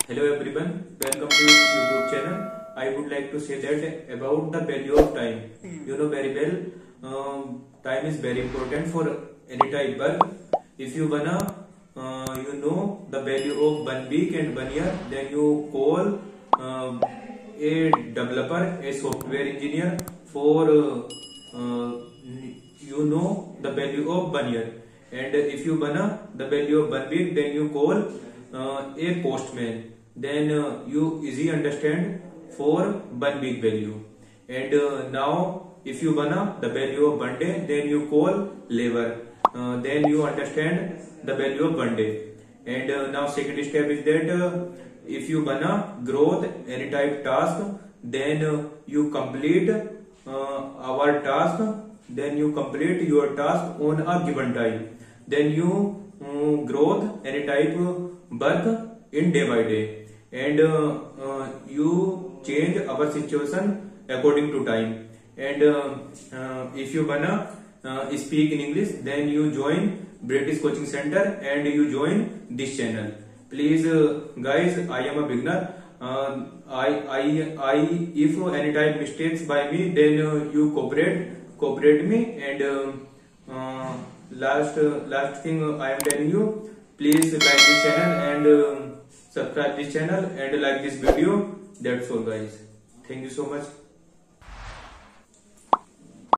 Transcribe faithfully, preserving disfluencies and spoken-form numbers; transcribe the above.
Hello everyone, welcome to YouTube channel. I would like to say that about the value of time. You know very well, um, time is very important for any type work. If you wanna, uh, you know the value of one week and one year, then you call um, a developer, a software engineer for uh, uh, you know the value of one year. And if you wanna the value of one week, then you call uh, a postman. Then uh, you easy understand for one week value. And uh, now if you wanna the value of one day, then you call labor. Uh, then you understand the value of one day. And uh, now second step is that uh, if you wanna growth any type task, then uh, you complete uh, our task. Then you complete your task on a given time. Then you um, growth any type work in day by day. And uh, uh, you change our situation according to time. And uh, uh, if you wanna uh, speak in English, then you join British Coaching Center and you join this channel. Please, uh, guys, I am a beginner. Uh, I, I, I, if any type mistakes by me, then uh, you cooperate, cooperate me. And uh, uh, last, uh, last thing I am telling you, please like this channel and. Uh, subscribe this channel and like this video. That's all guys. Thank you so much.